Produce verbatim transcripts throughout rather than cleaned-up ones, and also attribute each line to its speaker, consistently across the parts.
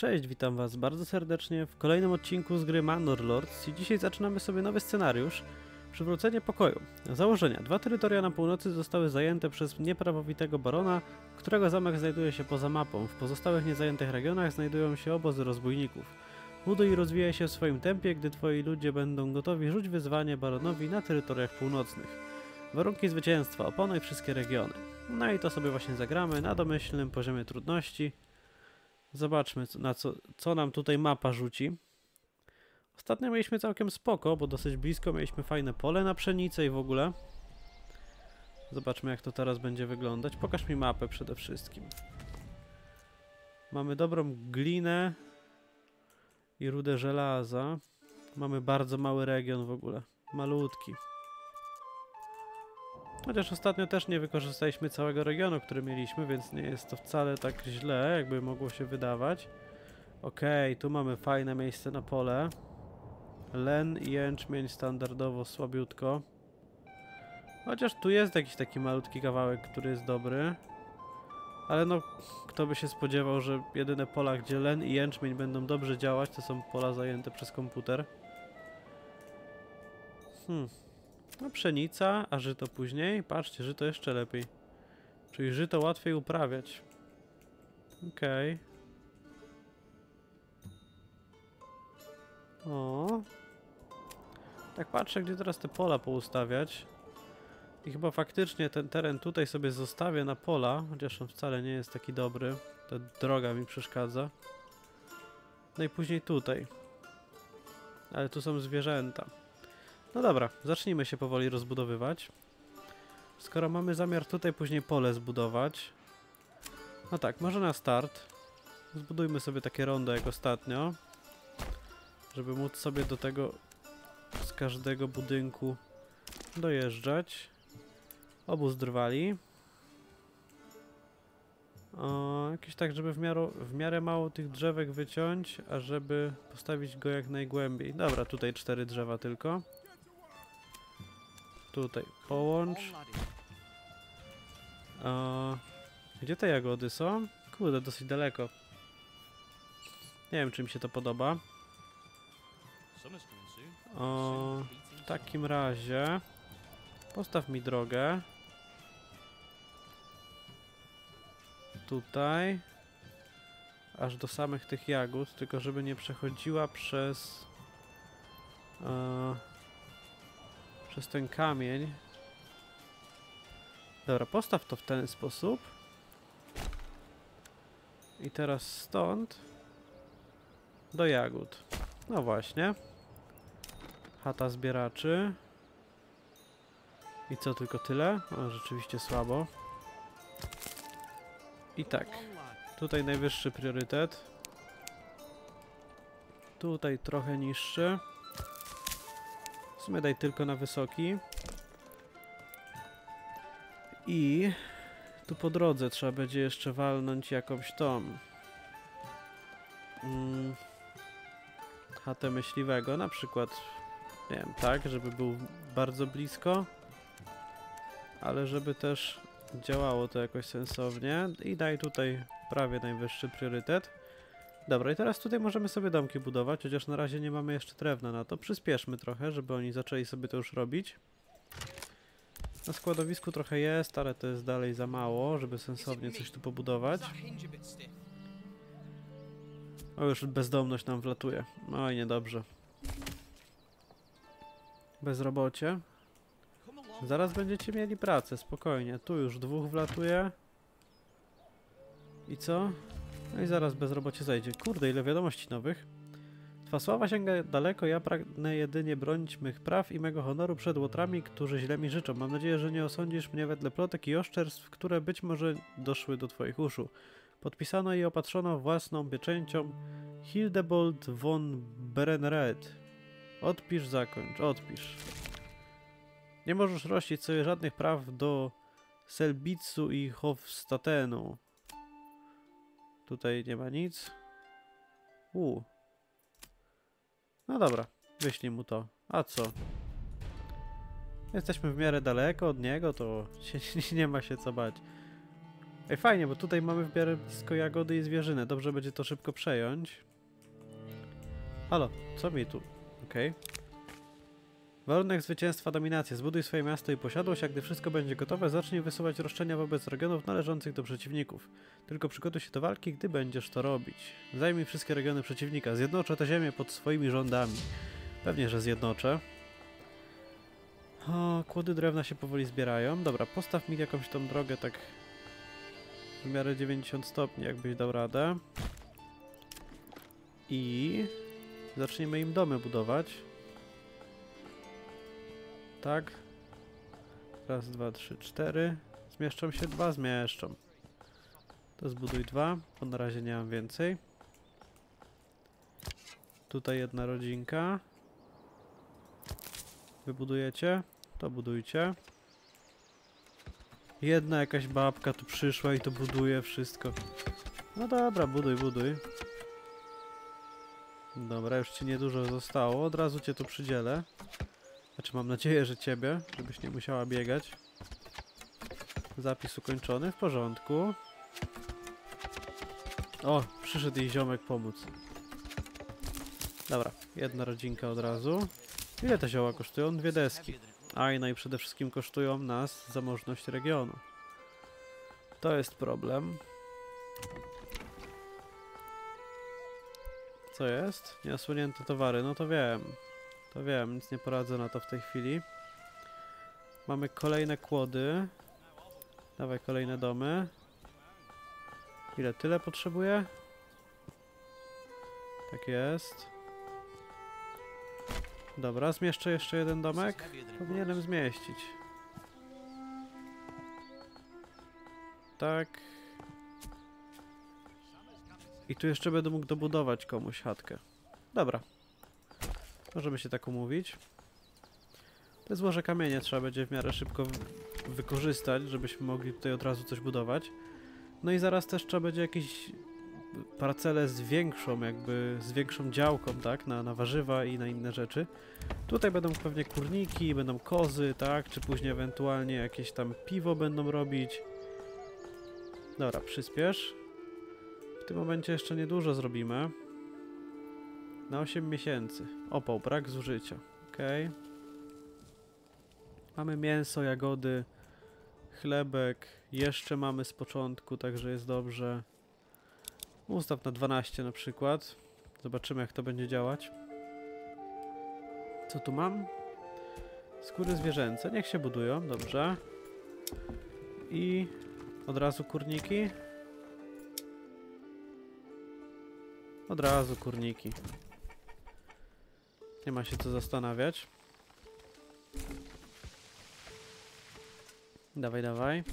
Speaker 1: Cześć, witam was bardzo serdecznie w kolejnym odcinku z gry Manor Lords i dzisiaj zaczynamy sobie nowy scenariusz. Przywrócenie pokoju. Założenia. Dwa terytoria na północy zostały zajęte przez nieprawowitego barona, którego zamek znajduje się poza mapą. W pozostałych niezajętych regionach znajdują się obozy rozbójników. Buduj i rozwijaj się w swoim tempie, gdy twoi ludzie będą gotowi, rzuć wyzwanie baronowi na terytoriach północnych. Warunki zwycięstwa. Opanuj wszystkie regiony. No i to sobie właśnie zagramy na domyślnym poziomie trudności. Zobaczmy, na co, co nam tutaj mapa rzuci. Ostatnio mieliśmy całkiem spoko, bo dosyć blisko mieliśmy fajne pole na pszenicę i w ogóle. Zobaczmy, jak to teraz będzie wyglądać. Pokaż mi mapę przede wszystkim. Mamy dobrą glinę i rudę żelaza. Mamy bardzo mały region w ogóle. Malutki. Chociaż ostatnio też nie wykorzystaliśmy całego regionu, który mieliśmy, więc nie jest to wcale tak źle, jakby mogło się wydawać. Okej, tu mamy fajne miejsce na pole. Len i jęczmień standardowo słabiutko. Chociaż tu jest jakiś taki malutki kawałek, który jest dobry. Ale no, kto by się spodziewał, że jedyne pola, gdzie len i jęczmień będą dobrze działać, to są pola zajęte przez komputer. Hmm. No pszenica, a żyto później. Patrzcie, żyto jeszcze lepiej. Czyli żyto łatwiej uprawiać. Okej. Okay. O. Tak patrzę, gdzie teraz te pola poustawiać. I chyba faktycznie ten teren tutaj sobie zostawię na pola, chociaż on wcale nie jest taki dobry. Ta droga mi przeszkadza. No i później tutaj. Ale tu są zwierzęta. No dobra, zacznijmy się powoli rozbudowywać. Skoro mamy zamiar tutaj później pole zbudować. No tak, może na start. Zbudujmy sobie takie rondo jak ostatnio. Żeby móc sobie do tego z każdego budynku dojeżdżać. Obóz drwali. O, jakieś tak, żeby w miarę, w miarę mało tych drzewek wyciąć, a żeby postawić go jak najgłębiej. Dobra, tutaj cztery drzewa tylko. Tutaj połącz. O, gdzie te jagody są? Kurde, dosyć daleko. Nie wiem, czy mi się to podoba. O, w takim razie postaw mi drogę. Tutaj. Aż do samych tych jagód, tylko żeby nie przechodziła przez... E, przez ten kamień. Dobra, postaw to w ten sposób. I teraz stąd do jagód. No właśnie. Chata zbieraczy. I co, tylko tyle? O, rzeczywiście słabo. I tak. Tutaj najwyższy priorytet. Tutaj trochę niższy. W sumie daj tylko na wysoki. I tu po drodze trzeba będzie jeszcze walnąć jakąś tą hmm, chatę myśliwego, na przykład, nie wiem, tak, żeby był bardzo blisko, ale żeby też działało to jakoś sensownie. I daj tutaj prawie najwyższy priorytet. Dobra, i teraz tutaj możemy sobie domki budować, chociaż na razie nie mamy jeszcze drewna na to. Przyspieszmy trochę, żeby oni zaczęli sobie to już robić. Na składowisku trochę jest, ale to jest dalej za mało, żeby sensownie coś tu pobudować. O, już bezdomność nam wlatuje. Oj, niedobrze. Bezrobocie. Zaraz będziecie mieli pracę, spokojnie. Tu już dwóch wlatuje. I co? No i zaraz bezrobocie zajdzie. Kurde, ile wiadomości nowych. Twa sława sięga daleko, ja pragnę jedynie bronić mych praw i mego honoru przed łotrami, którzy źle mi życzą. Mam nadzieję, że nie osądzisz mnie wedle plotek i oszczerstw, które być może doszły do twoich uszu. Podpisano i opatrzono własną pieczęcią Hildebold von Berenred. Odpisz, zakończ, odpisz. Nie możesz rościć sobie żadnych praw do Selbicu i Hofstatenu. Tutaj nie ma nic. U. No dobra, wyślij mu to. A co? Jesteśmy w miarę daleko od niego, to się, nie ma się co bać. Ej, fajnie, bo tutaj mamy w miarę blisko jagody i zwierzynę. Dobrze będzie to szybko przejąć. Halo, co mi tu? Okej. Okay. Warunek zwycięstwa dominacji. Zbuduj swoje miasto i posiadłość, a gdy wszystko będzie gotowe, zacznij wysuwać roszczenia wobec regionów należących do przeciwników. Tylko przygotuj się do walki, gdy będziesz to robić. Zajmij wszystkie regiony przeciwnika. Zjednoczę tę ziemię pod swoimi rządami. Pewnie, że zjednoczę. O, kłody drewna się powoli zbierają. Dobra, postaw mi jakąś tą drogę tak w miarę dziewięćdziesiąt stopni, jakbyś dał radę. I zaczniemy im domy budować. Tak. Raz, dwa, trzy, cztery. Zmieszczą się? Dwa zmieszczą. To zbuduj dwa, bo na razie nie mam więcej. Tutaj jedna rodzinka. Wybudujecie? To budujcie. Jedna jakaś babka tu przyszła i to buduje wszystko. No dobra, buduj, buduj. Dobra, już ci niedużo zostało. Od razu cię tu przydzielę. Znaczy mam nadzieję, że ciebie, żebyś nie musiała biegać. Zapis ukończony, w porządku. O, przyszedł jej ziomek pomóc. Dobra, jedna rodzinka od razu. Ile te zioła kosztują? Dwie deski. A i no i przede wszystkim kosztują nas zamożność regionu. To jest problem. Co jest? Nieosłonięte towary, no to wiem. To wiem, nic nie poradzę na to w tej chwili. Mamy kolejne kłody. Dawaj kolejne domy. Ile? Tyle potrzebuję? Tak jest. Dobra, zmieszczę jeszcze jeden domek. Powinienem zmieścić. Tak. I tu jeszcze będę mógł dobudować komuś chatkę. Dobra. Możemy się tak umówić. Te złoże kamienie trzeba będzie w miarę szybko wykorzystać, żebyśmy mogli tutaj od razu coś budować. No i zaraz też trzeba będzie jakieś parcele z większą, jakby z większą działką, tak? Na, na warzywa i na inne rzeczy. Tutaj będą pewnie kurniki, będą kozy, tak? Czy później ewentualnie jakieś tam piwo będą robić. Dobra, przyspiesz. W tym momencie jeszcze niedużo zrobimy. Na osiem miesięcy. Opał, brak zużycia. Okej. Okay. Mamy mięso, jagody, chlebek. Jeszcze mamy z początku, także jest dobrze. Ustaw na dwanaście na przykład. Zobaczymy, jak to będzie działać. Co tu mam? Skóry zwierzęce. Niech się budują, dobrze. I od razu kurniki. Od razu kurniki. Nie ma się co zastanawiać. Dawaj, dawaj.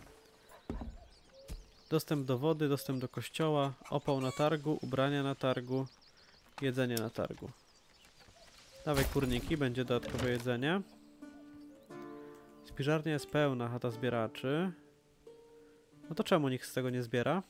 Speaker 1: Dostęp do wody, dostęp do kościoła, opał na targu, ubrania na targu, jedzenie na targu. Dawaj kurniki, będzie dodatkowe jedzenie. Spiżarnia jest pełna, chata zbieraczy. No to czemu nikt z tego nie zbiera?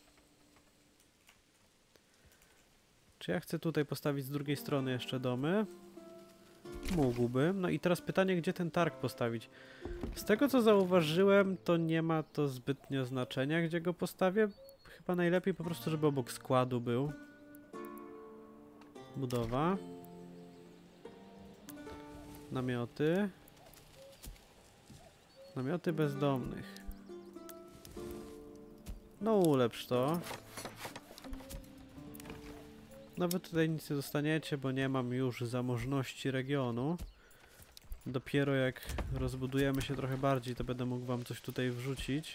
Speaker 1: Czy ja chcę tutaj postawić z drugiej strony jeszcze domy? Mógłbym. No i teraz pytanie, gdzie ten targ postawić? Z tego co zauważyłem, to nie ma to zbytnio znaczenia, gdzie go postawię. Chyba najlepiej po prostu, żeby obok składu był. Budowa. Namioty. Namioty bezdomnych. No ulepsz to. No wy tutaj nic nie dostaniecie, bo nie mam już zamożności regionu. Dopiero jak rozbudujemy się trochę bardziej, to będę mógł wam coś tutaj wrzucić.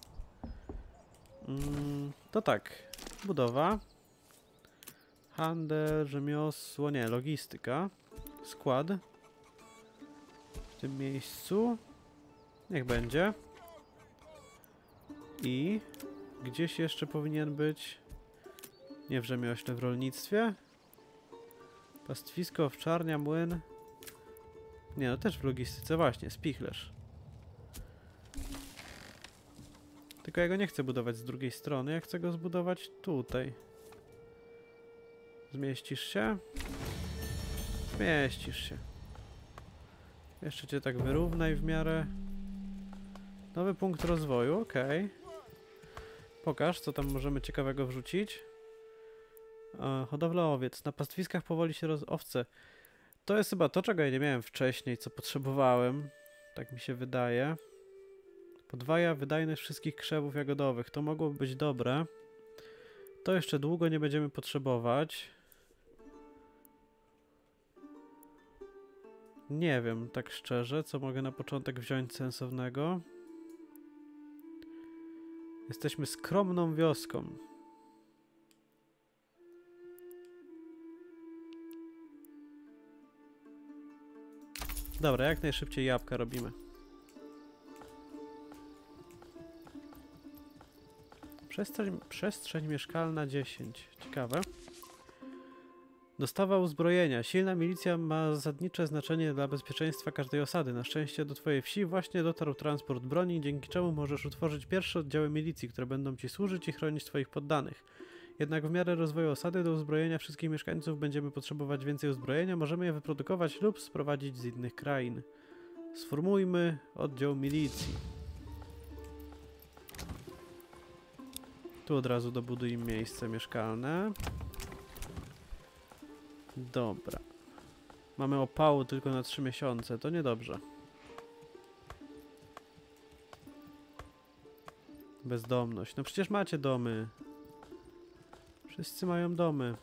Speaker 1: Mm, to tak. Budowa. Handel, rzemiosło, nie, logistyka. Skład. W tym miejscu. Niech będzie. I gdzieś jeszcze powinien być... Nie w rzemiośle, w rolnictwie. Pastwisko, owczarnia, młyn. Nie, no też w logistyce, właśnie, spichlerz. Tylko ja go nie chcę budować z drugiej strony, ja chcę go zbudować tutaj. Zmieścisz się? Zmieścisz się. Jeszcze cię tak wyrównaj w miarę. Nowy punkt rozwoju, okej. Okay. Pokaż, co tam możemy ciekawego wrzucić. E, hodowla owiec. Na pastwiskach powoli się roz... owce. To jest chyba to, czego ja nie miałem wcześniej, co potrzebowałem. Tak mi się wydaje. Podwaja wydajność wszystkich krzewów jagodowych. To mogłoby być dobre. To jeszcze długo nie będziemy potrzebować. Nie wiem, tak szczerze, co mogę na początek wziąć sensownego. Jesteśmy skromną wioską. Dobra, jak najszybciej jabłka robimy. Przestrzeń, przestrzeń mieszkalna dziesięć. Ciekawe. Dostawa uzbrojenia. Silna milicja ma zasadnicze znaczenie dla bezpieczeństwa każdej osady. Na szczęście do twojej wsi właśnie dotarł transport broni, dzięki czemu możesz utworzyć pierwsze oddziały milicji, które będą ci służyć i chronić twoich poddanych. Jednak w miarę rozwoju osady do uzbrojenia wszystkich mieszkańców będziemy potrzebować więcej uzbrojenia. Możemy je wyprodukować lub sprowadzić z innych krain. Sformułujmy oddział milicji. Tu od razu dobuduj im miejsce mieszkalne. Dobra. Mamy opału tylko na trzy miesiące. To niedobrze. Bezdomność. No przecież macie domy. Wszyscy mają domy.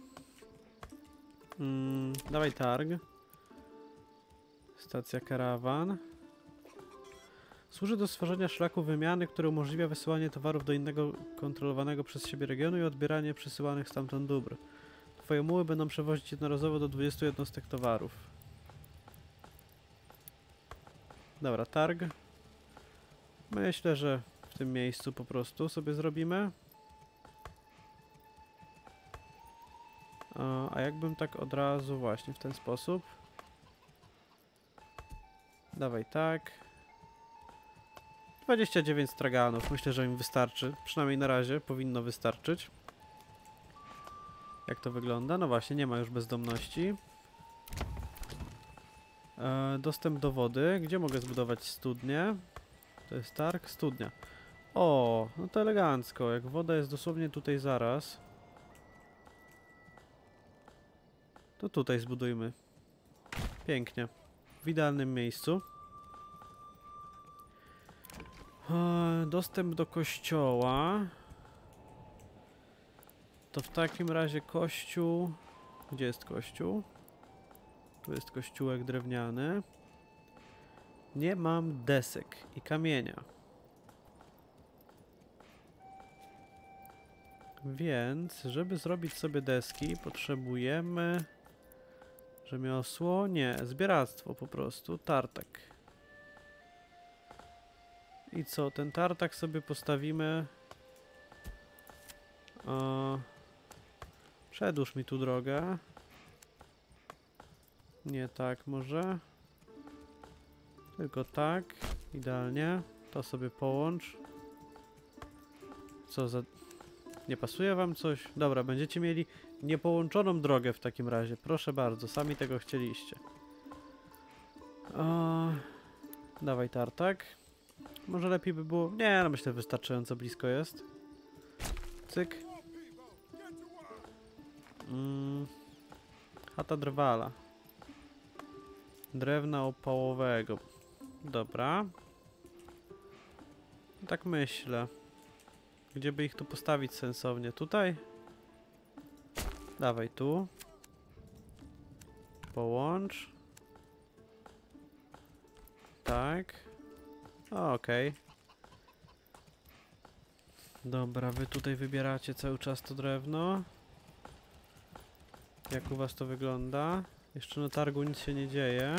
Speaker 1: Mm, dawaj targ. Stacja karawan. Służy do stworzenia szlaku wymiany, który umożliwia wysyłanie towarów do innego kontrolowanego przez siebie regionu i odbieranie przysyłanych stamtąd dóbr. Twoje muły będą przewozić jednorazowo do dwudziestu jednostek towarów. Dobra, targ. Myślę, że w tym miejscu po prostu sobie zrobimy. A, a jakbym tak od razu właśnie w ten sposób. Dawaj tak. dwadzieścia dziewięć straganów. Myślę, że im wystarczy. Przynajmniej na razie powinno wystarczyć. Jak to wygląda? No właśnie, nie ma już bezdomności. E, dostęp do wody. Gdzie mogę zbudować studnię? To jest targ, studnia. O, no to elegancko. Jak woda jest dosłownie tutaj zaraz. To tutaj zbudujmy. Pięknie. W idealnym miejscu. E, dostęp do kościoła. To w takim razie kościół... Gdzie jest kościół? Tu jest kościółek drewniany. Nie mam desek i kamienia. Więc, żeby zrobić sobie deski, potrzebujemy... Rzemiosło? Nie, zbieractwo po prostu. Tartak. I co? Ten tartak sobie postawimy... O... Przedłuż mi tu drogę. Nie tak może. Tylko tak. Idealnie. To sobie połącz. Co za... Nie pasuje wam coś? Dobra, będziecie mieli niepołączoną drogę w takim razie. Proszę bardzo, sami tego chcieliście. O... Dawaj tartak. Może lepiej by było... Nie, no myślę, wystarczająco blisko jest. Cyk. Mm. Chata drwala. Drewna opałowego. Dobra. Tak myślę. Gdzie by ich tu postawić sensownie? Tutaj? Dawaj tu. Połącz. Tak. Okej. Okay. Dobra, wy tutaj wybieracie cały czas to drewno. Jak u was to wygląda? Jeszcze na targu nic się nie dzieje.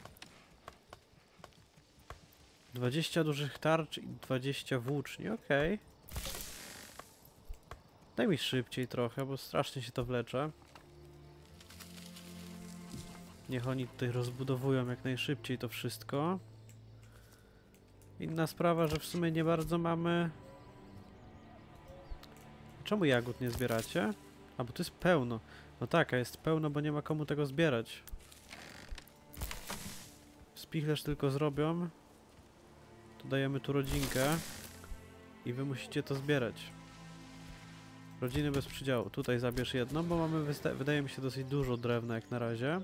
Speaker 1: dwadzieścia dużych tarcz i dwadzieścia włóczni, okej. Okay. Daj mi szybciej trochę, bo strasznie się to wlecze. Niech oni tutaj rozbudowują jak najszybciej to wszystko. Inna sprawa, że w sumie nie bardzo mamy... Czemu jagód nie zbieracie? A, bo to jest pełno. No tak, a jest pełno, bo nie ma komu tego zbierać. Spichlerz tylko zrobią. To dajemy tu rodzinkę. i wy musicie to zbierać. Rodziny bez przydziału. Tutaj zabierz jedną, bo mamy, wydaje mi się, dosyć dużo drewna jak na razie.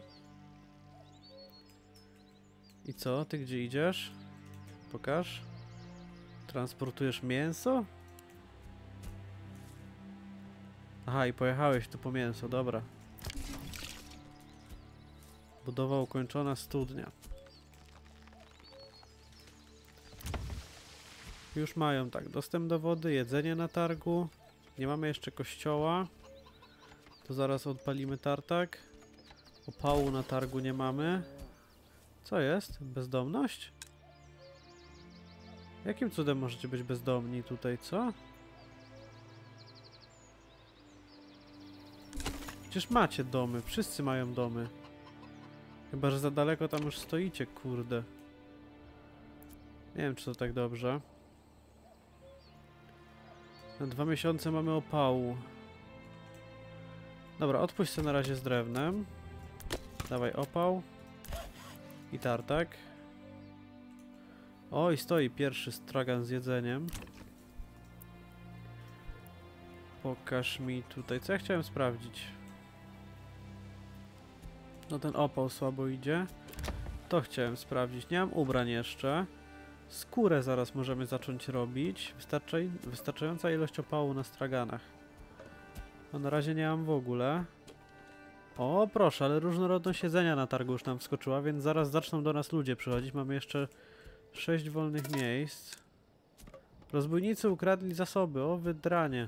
Speaker 1: I co? Ty gdzie idziesz? Pokaż. Transportujesz mięso? Aha, i pojechałeś tu po mięso, dobra. Budowa ukończona, studnia. Już mają tak, dostęp do wody, jedzenie na targu. Nie mamy jeszcze kościoła. To zaraz odpalimy tartak. Opału na targu nie mamy. Co jest? Bezdomność? Jakim cudem możecie być bezdomni tutaj, co? Przecież macie domy, wszyscy mają domy. Chyba że za daleko tam już stoicie, kurde. Nie wiem, czy to tak dobrze. Na dwa miesiące mamy opału. Dobra, odpuść sobie na razie z drewnem. Dawaj opał. I tartak. O, i stoi pierwszy stragan z jedzeniem. Pokaż mi tutaj, co ja chciałem sprawdzić. No ten opał słabo idzie. To chciałem sprawdzić. Nie mam ubrań jeszcze. Skórę zaraz możemy zacząć robić. Wystarczy, wystarczająca ilość opału na straganach. No na razie nie mam w ogóle. O, proszę, ale różnorodność jedzenia na targu już nam wskoczyła, więc zaraz zaczną do nas ludzie przychodzić. Mamy jeszcze sześć wolnych miejsc. Rozbójnicy ukradli zasoby. O, wydranie.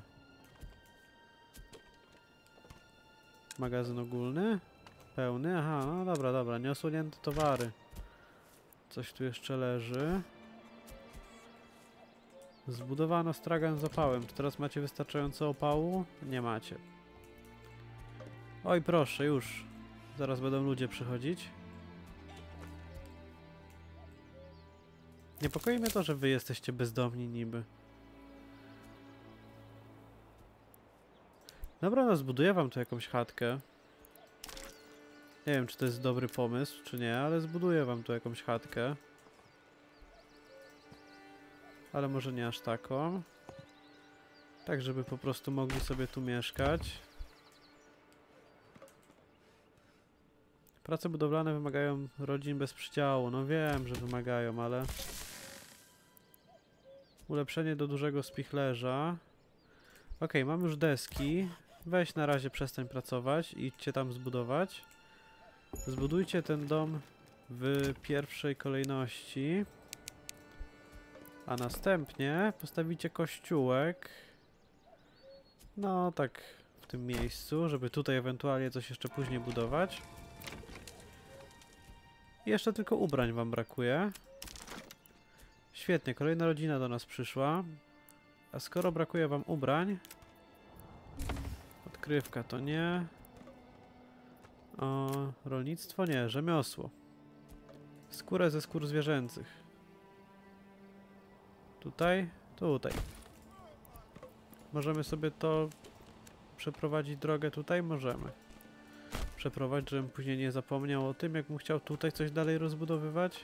Speaker 1: Magazyn ogólny. Pełny. Aha, no dobra, dobra. Nieosłonięte towary. Coś tu jeszcze leży. Zbudowano stragan z opałem. Czy teraz macie wystarczająco opału? Nie macie. Oj, proszę, już. Zaraz będą ludzie przychodzić. Niepokoi mnie to, że wy jesteście bezdomni niby. Dobra, no zbuduję wam tu jakąś chatkę. Nie wiem, czy to jest dobry pomysł, czy nie, ale zbuduję wam tu jakąś chatkę. Ale może nie aż taką. Tak, żeby po prostu mogli sobie tu mieszkać. Prace budowlane wymagają rodzin bez przydziału. No wiem, że wymagają, ale... Ulepszenie do dużego spichlerza. Ok, mam już deski. Weź na razie przestań pracować i idźcie tam zbudować. Zbudujcie ten dom w pierwszej kolejności. A następnie postawicie kościółek. No tak w tym miejscu, żeby tutaj ewentualnie coś jeszcze później budować. I jeszcze tylko ubrań wam brakuje. Świetnie, kolejna rodzina do nas przyszła. A skoro brakuje wam ubrań... Odkrywka to nie. O, rolnictwo nie, rzemiosło. Skórę ze skór zwierzęcych. Tutaj, tutaj. Możemy sobie to przeprowadzić drogę tutaj? Możemy. Przeprowadzić, żebym później nie zapomniał o tym, jak mu chciał tutaj coś dalej rozbudowywać.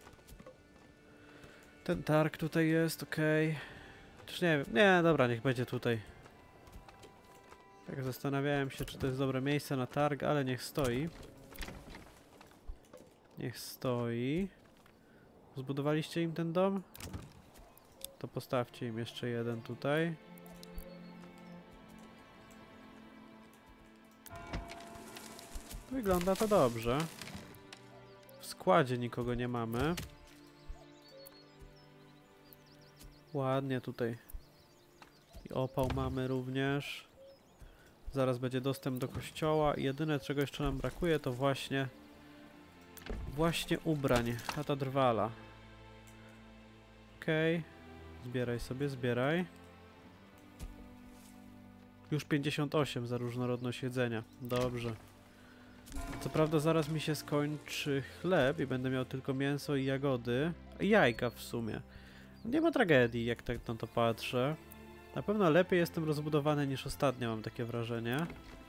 Speaker 1: Ten targ tutaj jest, okej. Okay. Czyż nie wiem, nie, dobra, niech będzie tutaj. Tak zastanawiałem się, czy to jest dobre miejsce na targ, ale niech stoi. Niech stoi. Zbudowaliście im ten dom? To postawcie im jeszcze jeden tutaj. Wygląda to dobrze. W składzie nikogo nie mamy. Ładnie tutaj. I opał mamy również. Zaraz będzie dostęp do kościoła. I jedyne, czego jeszcze nam brakuje, to właśnie... Właśnie ubrań. Chata drwala. Okej. Okay. Zbieraj sobie, zbieraj. Już pięćdziesiąt osiem za różnorodność jedzenia. Dobrze. Co prawda zaraz mi się skończy chleb i będę miał tylko mięso i jagody. I jajka w sumie. Nie ma tragedii, jak tak na to patrzę. Na pewno lepiej jestem rozbudowany niż ostatnio, mam takie wrażenie.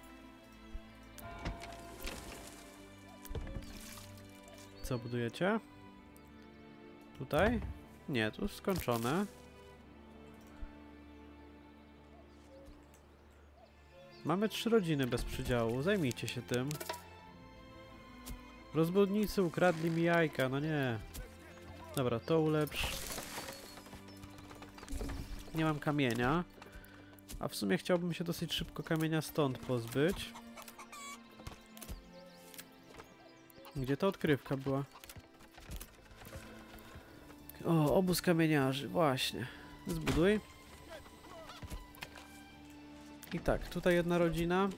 Speaker 1: Co budujecie? Tutaj? Nie, tu skończone. Mamy trzy rodziny bez przydziału, zajmijcie się tym. Rozbudnicy ukradli mi jajka, no nie. Dobra, to ulepsz. Nie mam kamienia. A w sumie chciałbym się dosyć szybko kamienia stąd pozbyć. Gdzie ta odkrywka była? O, obóz kamieniarzy, właśnie. Zbuduj. I tak, tutaj jedna rodzina.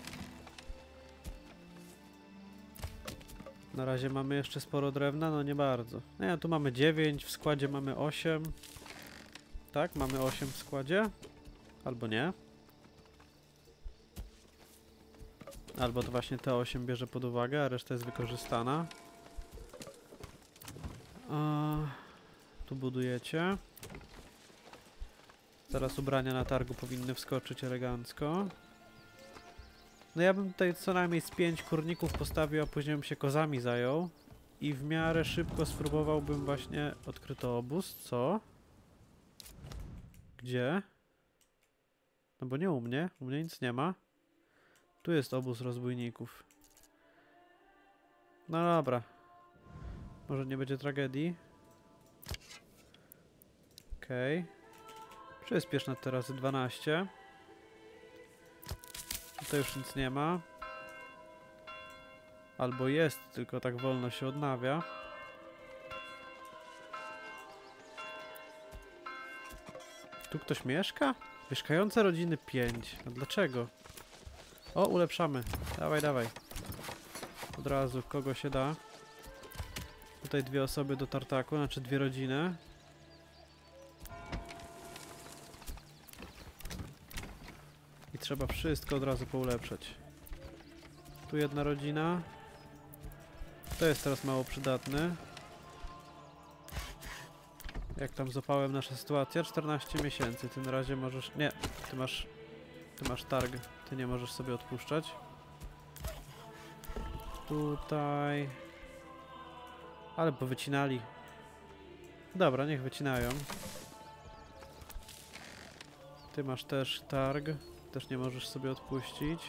Speaker 1: Na razie mamy jeszcze sporo drewna, no nie bardzo. Nie, tu mamy dziewięć, w składzie mamy osiem. Tak, mamy osiem w składzie. Albo nie. Albo to właśnie te osiem bierze pod uwagę, a reszta jest wykorzystana. A, tu budujecie. Zaraz ubrania na targu powinny wskoczyć elegancko. No ja bym tutaj co najmniej z pięć kurników postawił, a później bym się kozami zajął. I w miarę szybko spróbowałbym właśnie... Odkryto obóz, co? Gdzie? No bo nie u mnie, u mnie nic nie ma. Tu jest obóz rozbójników. No dobra. Może nie będzie tragedii. Okej. Okay. Przyspiesz na te razy dwanaście. Tutaj już nic nie ma. Albo jest, tylko tak wolno się odnawia. Tu ktoś mieszka? Mieszkające rodziny pięć. A dlaczego? O, ulepszamy. Dawaj, dawaj. Od razu, kogo się da. Tutaj dwie osoby do tartaku, znaczy dwie rodziny. I trzeba wszystko od razu poulepszać. Tu jedna rodzina. To jest teraz mało przydatny. Jak tam z opałem nasza sytuacja? czternaście miesięcy. Ty na razie możesz... Nie, ty masz... Ty masz targ. Ty nie możesz sobie odpuszczać. Tutaj... Ale powycinali. Dobra, niech wycinają. Ty masz też targ. Też nie możesz sobie odpuścić.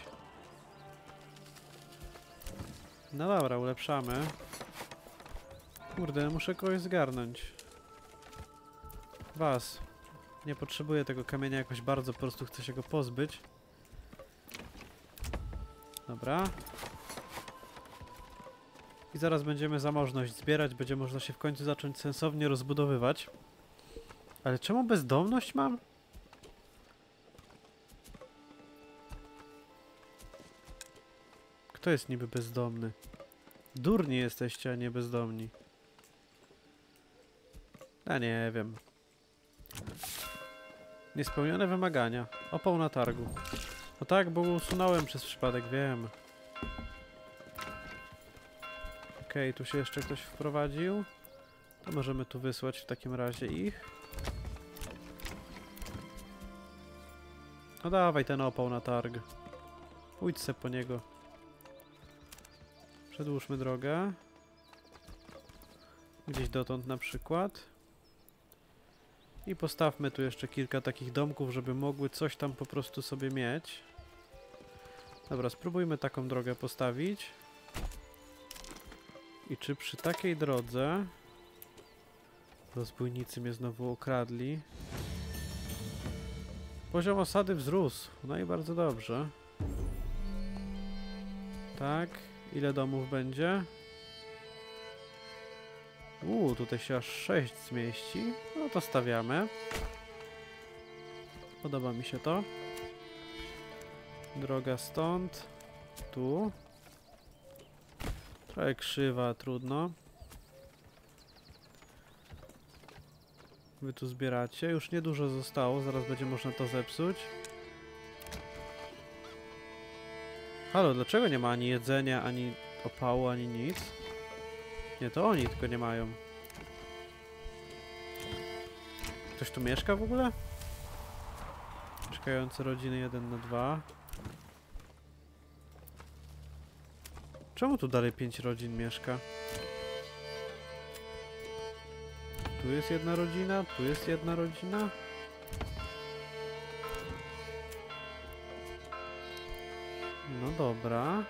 Speaker 1: No dobra, ulepszamy. Kurde, muszę kogoś zgarnąć. Was. Nie potrzebuję tego kamienia jakoś bardzo, po prostu chcę się go pozbyć. Dobra. I zaraz będziemy zamożność zbierać, będzie można się w końcu zacząć sensownie rozbudowywać. Ale czemu bezdomność mam? Kto jest niby bezdomny? Durni jesteście, a nie bezdomni. Ja nie wiem. Niespełnione wymagania. Opał na targu. No tak, bo usunąłem przez przypadek, wiem. Okej, okay, tu się jeszcze ktoś wprowadził. To możemy tu wysłać w takim razie ich. No dawaj ten opał na targ. Pójdź se po niego. Przedłużmy drogę. Gdzieś dotąd na przykład. I postawmy tu jeszcze kilka takich domków, żeby mogły coś tam po prostu sobie mieć. Dobra, spróbujmy taką drogę postawić. I czy przy takiej drodze... Rozbójnicy mnie znowu okradli. Poziom osady wzrósł. No i bardzo dobrze. Tak. Ile domów będzie? Uuu, tutaj się aż sześć zmieści. No to stawiamy. Podoba mi się to. Droga stąd. Tu. Trochę krzywa, trudno. Wy tu zbieracie. Już niedużo zostało, zaraz będzie można to zepsuć. Halo, dlaczego nie ma ani jedzenia, ani opału, ani nic? Nie, to oni tylko nie mają. Ktoś tu mieszka w ogóle? Mieszkające rodziny jeden na dwa. Czemu tu dalej pięć rodzin mieszka? Tu jest jedna rodzina, tu jest jedna rodzina. No dobra.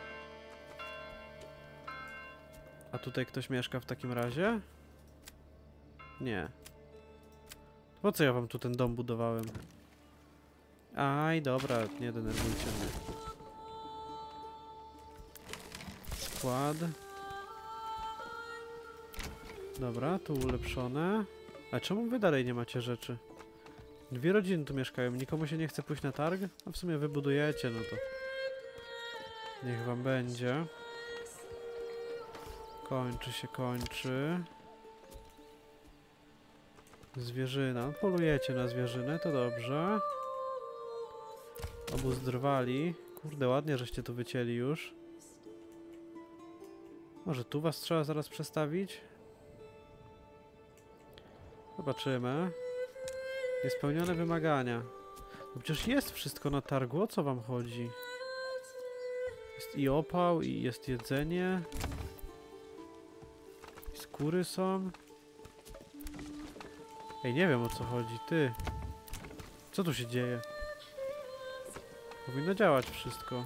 Speaker 1: A tutaj ktoś mieszka w takim razie? Nie. Po co ja wam tu ten dom budowałem? Aj, dobra, nie denerwujcie mnie. Skład. Dobra, tu ulepszone. A czemu wy dalej nie macie rzeczy? Dwie rodziny tu mieszkają, nikomu się nie chce pójść na targ? A w sumie wybudujecie, no to niech wam będzie. Kończy się, kończy. Zwierzyna. Polujecie na zwierzynę, to dobrze. Obóz drwali. Kurde, ładnie, żeście tu wycięli już. Może tu was trzeba zaraz przestawić? Zobaczymy. Niespełnione wymagania. No przecież jest wszystko na targu, o co wam chodzi? Jest i opał, i jest jedzenie. I skóry są. Ej, nie wiem o co chodzi, ty. Co tu się dzieje? Powinno działać wszystko.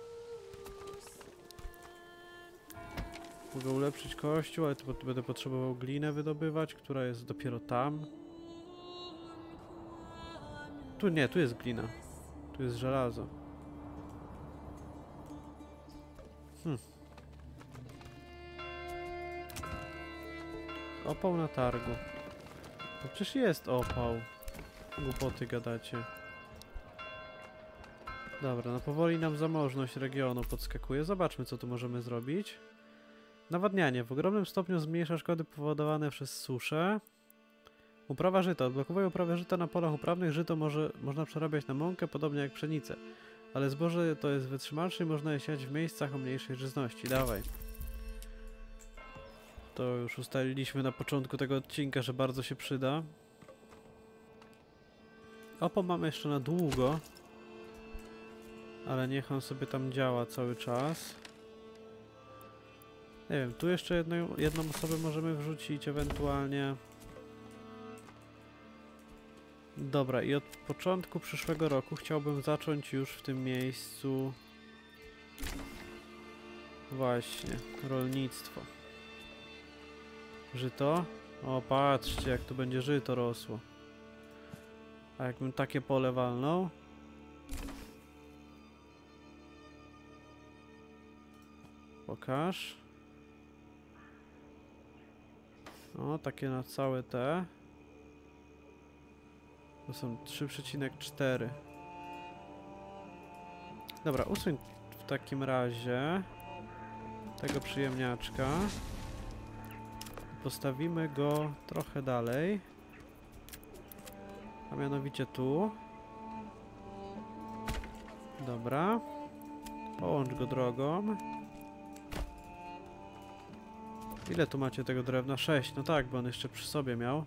Speaker 1: Mogę ulepszyć kościół, ale to będę potrzebował glinę wydobywać, która jest dopiero tam. Tu nie, tu jest glina. Tu jest żelazo. Hm. Opał na targu. No przecież jest opał. Głupoty gadacie. Dobra, no powoli nam zamożność regionu podskakuje. Zobaczmy, co tu możemy zrobić. Nawadnianie. W ogromnym stopniu zmniejsza szkody powodowane przez suszę. Uprawa żyta. Odblokowuje uprawę żyta na polach uprawnych. Żyto może, można przerabiać na mąkę, podobnie jak pszenicę. Ale zboże to jest wytrzymalsze i można je siać w miejscach o mniejszej żyzności. Dawaj. To już ustaliliśmy na początku tego odcinka, że bardzo się przyda. Opał mamy jeszcze na długo. Ale niech on sobie tam działa cały czas. Nie wiem, tu jeszcze jedną, jedną osobę możemy wrzucić ewentualnie. Dobra, i od początku przyszłego roku chciałbym zacząć już w tym miejscu właśnie rolnictwo. Żyto? O, patrzcie, jak tu będzie żyto rosło. A jakbym takie pole walnął? Pokaż. O, takie na całe te. To są trzy przecinek cztery. Dobra, usuń w takim razie tego przyjemniaczka. Postawimy go trochę dalej. A mianowicie tu. Dobra. Połącz go drogą. Ile tu macie tego drewna? sześć. No tak, bo on jeszcze przy sobie miał.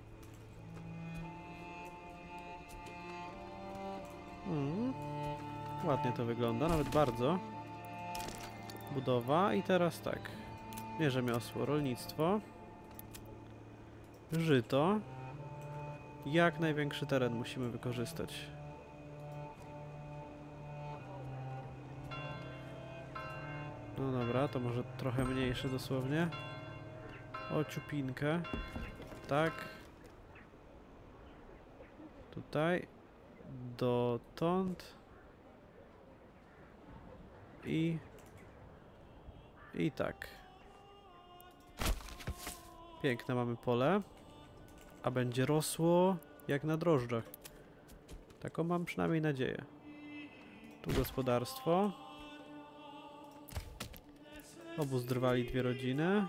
Speaker 1: Hmm. Ładnie to wygląda, nawet bardzo. Budowa i teraz tak. Nie rzemiosło, rolnictwo. Żyto. Jak największy teren musimy wykorzystać. No dobra, to może trochę mniejsze dosłownie. O, ciupinkę. Tak. Tutaj. Dotąd. I... I tak. Piękne mamy pole. A będzie rosło jak na drożdżach. Taką mam przynajmniej nadzieję. Tu gospodarstwo. Obóz drwali dwie rodziny.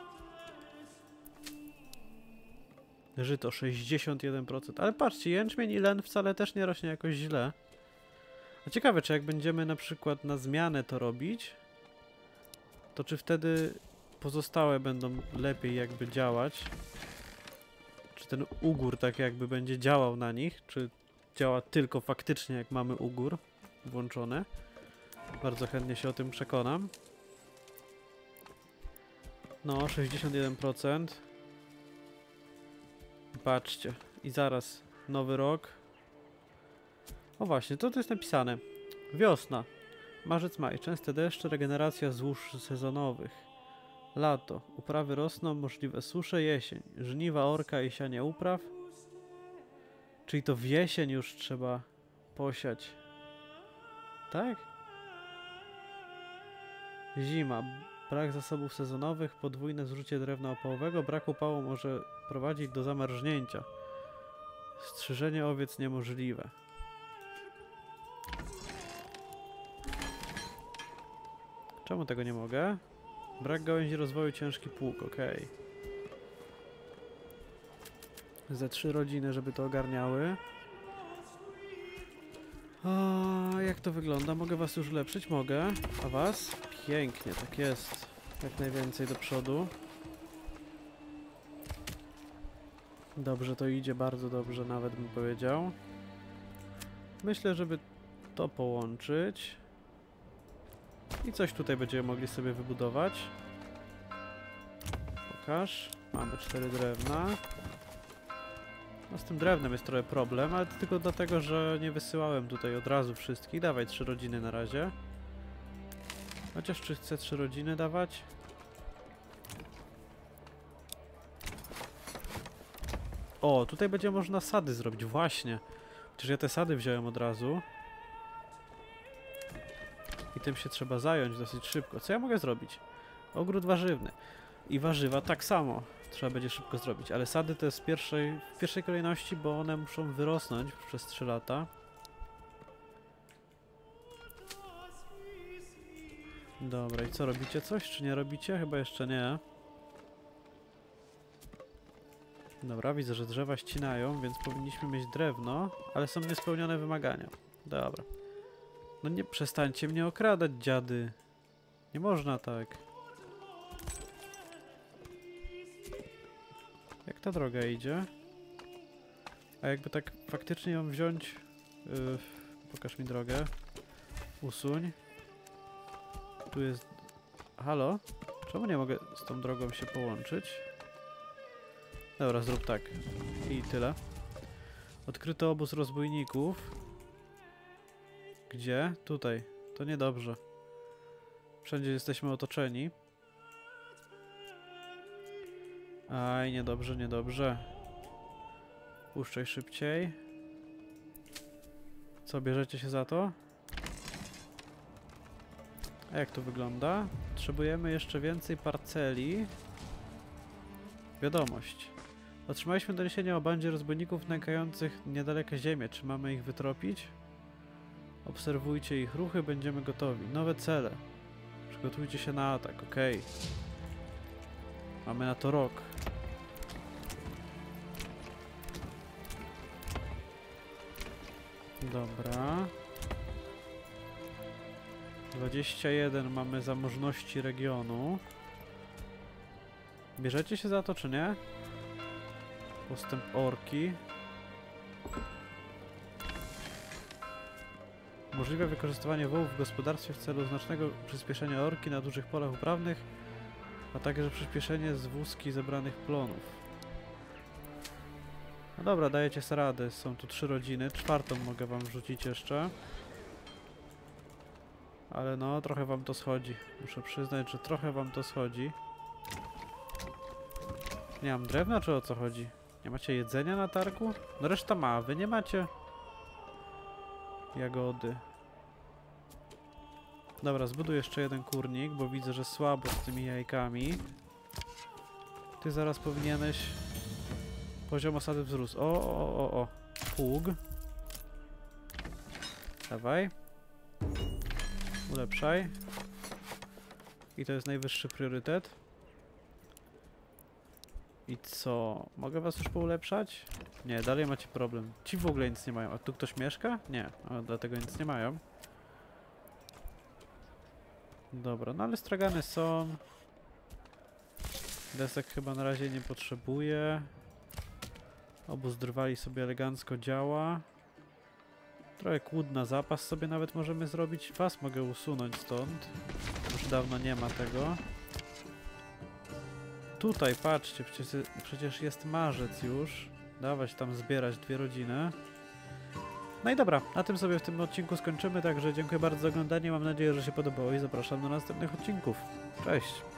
Speaker 1: Żyto sześćdziesiąt jeden procent. Ale patrzcie, jęczmień i len wcale też nie rośnie jakoś źle. A ciekawe, czy jak będziemy na przykład na zmianę to robić, to czy wtedy pozostałe będą lepiej jakby działać? Czy ten ugór tak jakby będzie działał na nich? Czy działa tylko faktycznie jak mamy ugór włączony? Bardzo chętnie się o tym przekonam. No, sześćdziesiąt jeden procent. Patrzcie. I zaraz nowy rok. O właśnie, to tu jest napisane. Wiosna. Marzec, maj. Częste deszcze, regeneracja złóż sezonowych. Lato. Uprawy rosną, możliwe susze. Jesień. Żniwa orka i sianie upraw. Czyli to w jesień już trzeba posiać. Tak? Zima. Brak zasobów sezonowych, podwójne zużycie drewna opałowego. Brak upału może prowadzić do zamarznięcia. Strzyżenie owiec niemożliwe. Czemu tego nie mogę? Brak gałęzi rozwoju, ciężki pług, okej. Ze trzy rodziny, żeby to ogarniały. A jak to wygląda? Mogę was już ulepszyć? Mogę. A was? Pięknie, tak jest. Jak najwięcej do przodu. Dobrze to idzie, bardzo dobrze nawet bym powiedział. Myślę, żeby to połączyć. I coś tutaj będziemy mogli sobie wybudować. Pokaż. Mamy cztery drewna. No z tym drewnem jest trochę problem, ale to tylko dlatego, że nie wysyłałem tutaj od razu wszystkich. Dawaj trzy rodziny na razie. Chociaż czy chcę trzy rodziny dawać? O, tutaj będzie można sady zrobić, właśnie. Przecież ja te sady wziąłem od razu. I tym się trzeba zająć dosyć szybko. Co ja mogę zrobić? Ogród warzywny. I warzywa tak samo trzeba będzie szybko zrobić. Ale sady to jest w pierwszej, w pierwszej kolejności, bo one muszą wyrosnąć przez trzy lata. Dobra, i co? Robicie coś, czy nie robicie? Chyba jeszcze nie. Dobra, widzę, że drzewa ścinają, więc powinniśmy mieć drewno, ale są niespełnione wymagania. Dobra. No nie przestańcie mnie okradać, dziady. Nie można tak. Jak ta droga idzie? A jakby tak faktycznie ją wziąć... Yy, pokaż mi drogę. Usuń. Tu jest... Halo? Czemu nie mogę z tą drogą się połączyć? Dobra, zrób tak. I tyle. Odkryto obóz rozbójników. Gdzie? Tutaj. To niedobrze. Wszędzie jesteśmy otoczeni. Aj, niedobrze, niedobrze. Puszczaj szybciej. Co, bierzecie się za to? A jak to wygląda? Potrzebujemy jeszcze więcej parceli. Wiadomość. Otrzymaliśmy doniesienie o bandzie rozbójników nękających niedaleko ziemię. Czy mamy ich wytropić? Obserwujcie ich ruchy, będziemy gotowi. Nowe cele. Przygotujcie się na atak, okej. Okay. Mamy na to rok. Dobra. dwadzieścia jeden mamy zamożności regionu. Bierzecie się za to, czy nie? Postęp orki. Możliwe wykorzystywanie wołów w gospodarstwie w celu znacznego przyspieszenia orki na dużych polach uprawnych, a także przyspieszenie zwózki zebranych plonów. No dobra, dajecie sobie radę. Są tu trzy rodziny. Czwartą mogę wam wrzucić jeszcze. Ale no, trochę wam to schodzi. Muszę przyznać, że trochę wam to schodzi. Nie mam drewna, czy o co chodzi? Nie macie jedzenia na targu? No reszta ma, wy nie macie? Jagody. Dobra, zbuduję jeszcze jeden kurnik, bo widzę, że słabo z tymi jajkami. Ty zaraz powinieneś... Poziom osady wzrósł. O, o, o, o. Pług. Dawaj. Ulepszaj. I to jest najwyższy priorytet. I co? Mogę was już poulepszać? Nie, dalej macie problem. Ci w ogóle nic nie mają. A tu ktoś mieszka? Nie. A dlatego nic nie mają. Dobra, no ale stragany są. Desek chyba na razie nie potrzebuje. Obóz drwali sobie elegancko działa. Trochę kłód na zapas sobie nawet możemy zrobić. Was mogę usunąć stąd. Już dawno nie ma tego. Tutaj, patrzcie, przecież, przecież jest marzec już. Dawać tam zbierać dwie rodziny. No i dobra, na tym sobie w tym odcinku skończymy, także dziękuję bardzo za oglądanie, mam nadzieję, że się podobało i zapraszam do następnych odcinków. Cześć!